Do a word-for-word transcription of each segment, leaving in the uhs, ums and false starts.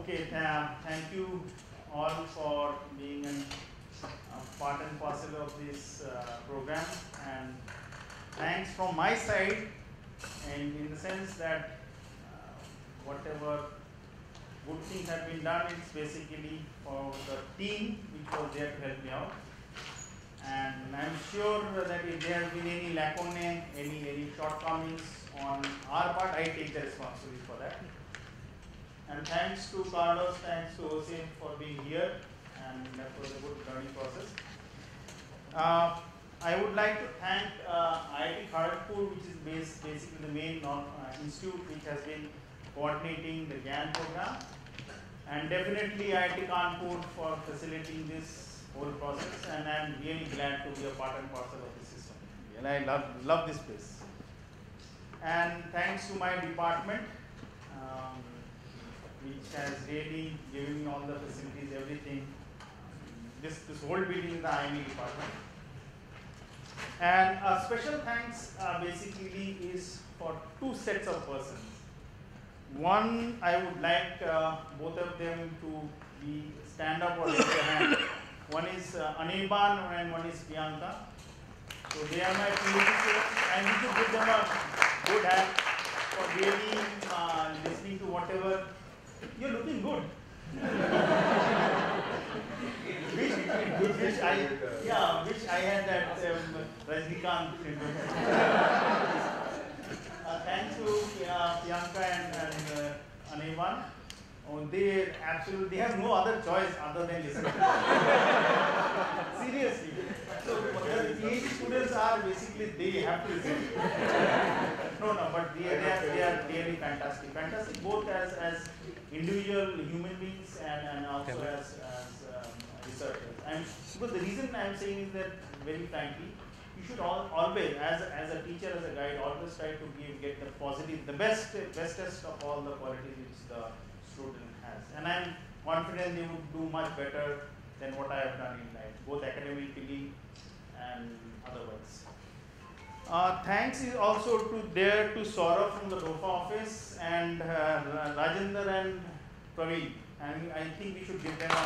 Okay, uh, thank you all for being an, a part and parcel of this uh, program, and thanks from my side, and in the sense that uh, whatever good things have been done, it's basically for the team which was there to help me out. And I'm sure that if there have been any lacune, any, any shortcomings on our part, I take the responsibility for that. And thanks to Carlos, thanks to Jose for being here, and that was a good learning process. Uh, I would like to thank uh, I I T Kharagpur, which is based, basically the main uh, institute which has been coordinating the GAN program, and definitely I I T Kanpur for facilitating this whole process, and I am really glad to be a part and parcel of the system. And I love, love this place. And thanks to my department, um, which has really given me all the facilities, everything. This, this whole building is the I M E department. And a special thanks uh, basically is for two sets of persons. One, I would like uh, both of them to be stand up or raise their hand. One is uh, Anirban and one is Priyanka. So they are my predecessors. I need to give them a good hand for really uh, listening to whatever. You're looking good. which, which I, yeah, which I had that um, Rajnikant. uh, thanks to uh, Priyanka and, and uh, Anirban. Oh, they absolutely they have no other choice other than listening. Seriously. So the PhD students are basically they have to listen. no, no, but they, they are they are really fantastic. Fantastic both as as individual human beings and, and also as, as um, researchers. And because the reason I am saying is that very frankly, you should all, always, as a, as a teacher, as a guide, always try to give get the positive, the best bestest of all the qualities which the student has, and I am confident they would do much better than what I have done in life, both academically and otherwise. Uh, thanks is also to there to Saurabh from the D O F A office and uh, Rajendra and Praveen, and I think we should give them a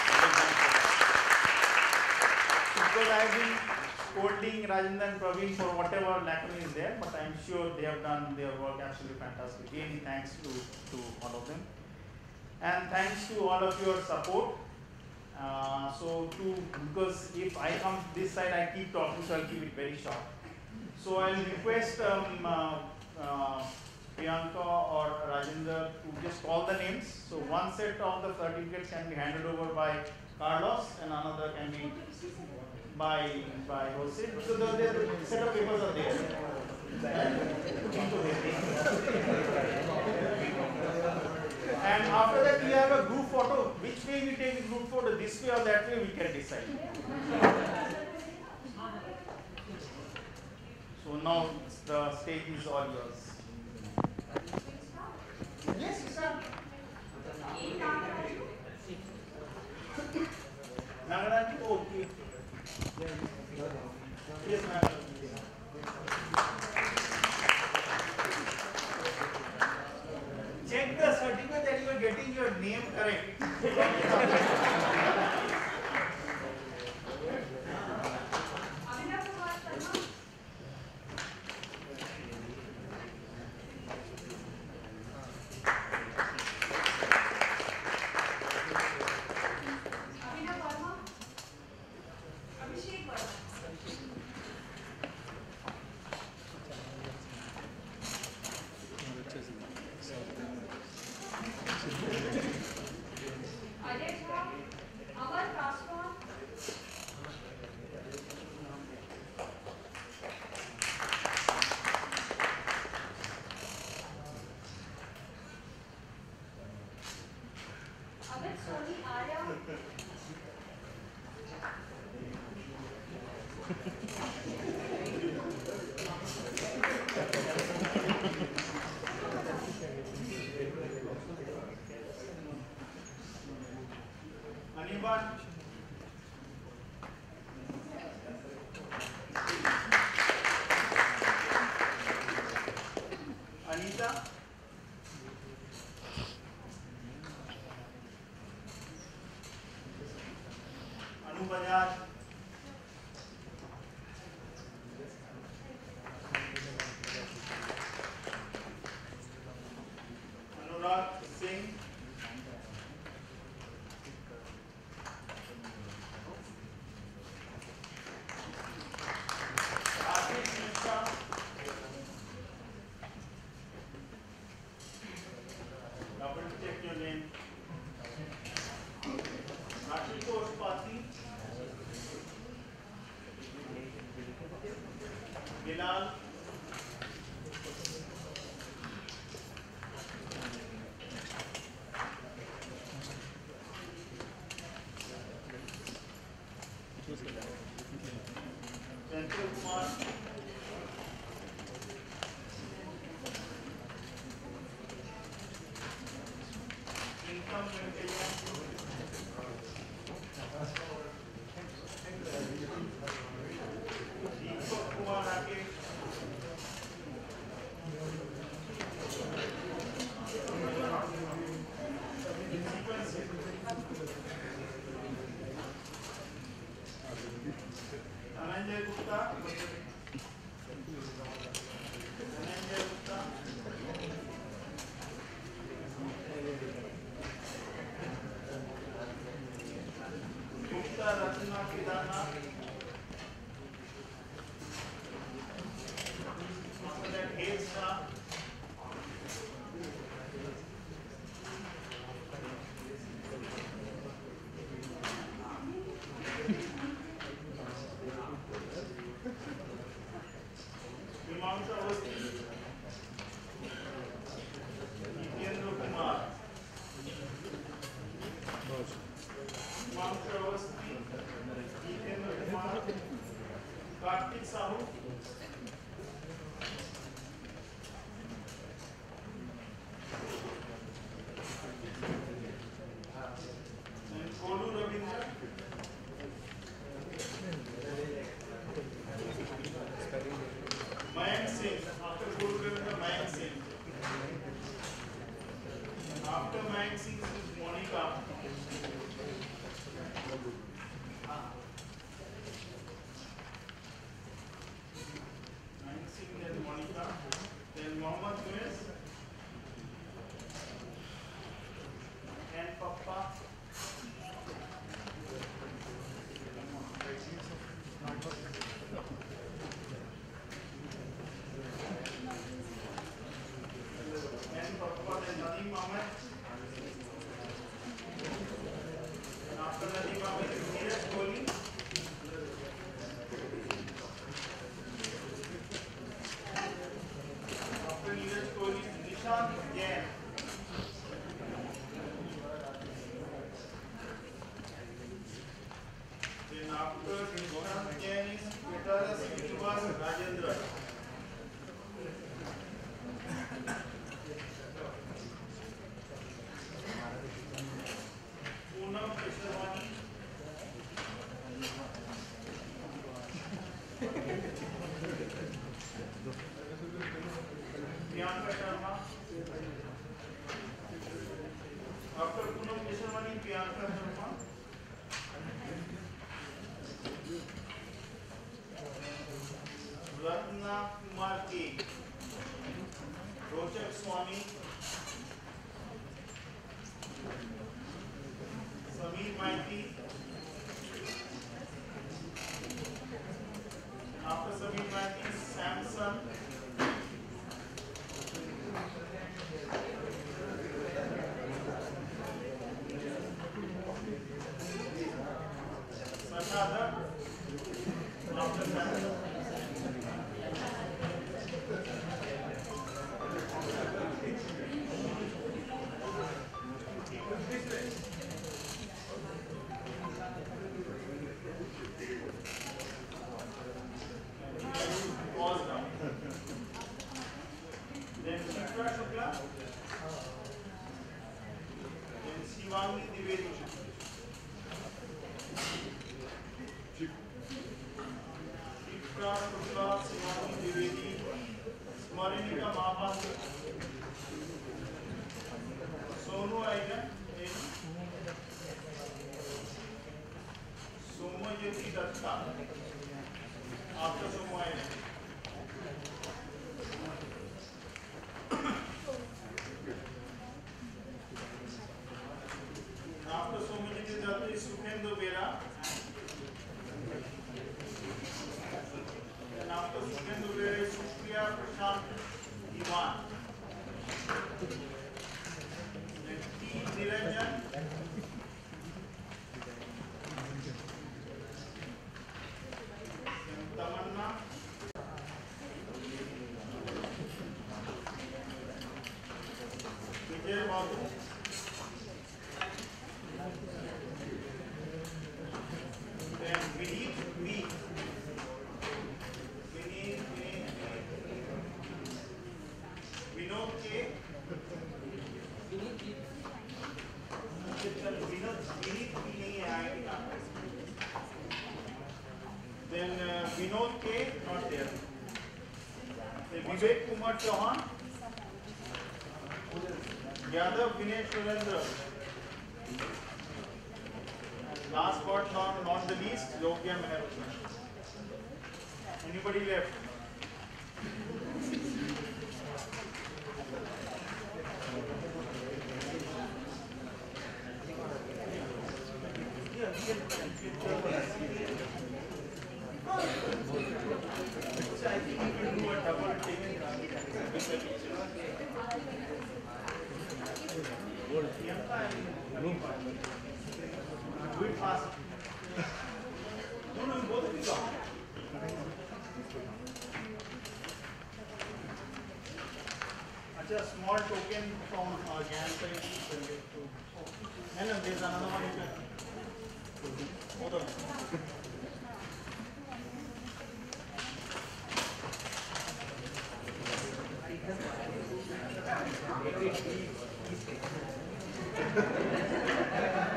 because I have been scolding Rajendra and Praveen for whatever lacune is there, but I am sure they have done their work absolutely fantastic. Really thanks to, to all of them. And thanks to all of your support. Uh, so to, because if I come this side, I keep talking, so I'll keep it very short. So I'll request um, uh, uh, Priyanka or Rajendra to just call the names. So one set of the certificates can be handed over by Carlos and another can be by by Jose. So the, the, the set of papers are there. And after that, we have a group photo. Which way we take a group photo, this way or that way, we can decide. So now the stage is all yours. Yes, sir. Nagaraj, okay. Yes, ma'am. Check the certificate that you are getting your name correct. Dayal, Chanchal Kumar, Income Venkaiah, Deepak Kumar Rakesh, Dhananjay Gupta, Dhananjay Gupta, Gupta Ratna Kedarnath, after that Hale Shah, Himanshu Awasthi, Nitendra Kumar, Himanshu Awasthi, Nitendra Kumar, Kartik Sahu, and Kolu Ravindra, Mayank Singh, after Kolu Ravindra, Mayank Singh. After Mayank Singh is Monica. Mayank Singh, then Monica, then Mohammad Muiz, and Papa. And Papa, then Nadeem Ahmed. And after Nadeem Ahmed is Neeraj Kohli. After Neeraj Kohli is Nishant Jain. Then after Nishant Jain is Petara Srinivas Rajendra. Poonam Keshavani, Priyanka Sharma. After Poonam Keshavani, Priyanka Sharma. Ratna Kumar K, Rochak Swami, Sameer Maiti. After Sameer Maiti, Samson. Sanada. After Samson. Pause now. Then Shikra Shukla. Then Shivangi Dwivedi. Shikra Shukla, Shivangi Dwivedi, Smarinika Mahapatra, Sonu Aigan, Somajyoti Datta. After Somu Aigan. After Somajyoti Datta is Sukhendu Bera. And after Sukhendu Bera is Supriya Prashant Diwan. Then T. Niranjan. Then Tamanna. Rachel Babu. Then Vineet V. Vineet, Vineet, Vineet. Vinod K. Vinod, Vineet P नहीं है आगे का. Then uh, Vinod K. not there. Then Vivek Kumar Chauhan. Yadav Vinay Surendra. And last but not, not the least, Yogya Meher. Anybody left? So I think we will do a double take with the teacher. Do it fast. No, no, both of you go. Achha, small token from uh, Gyan side. And then there's another one you can. Both of them. Thank you.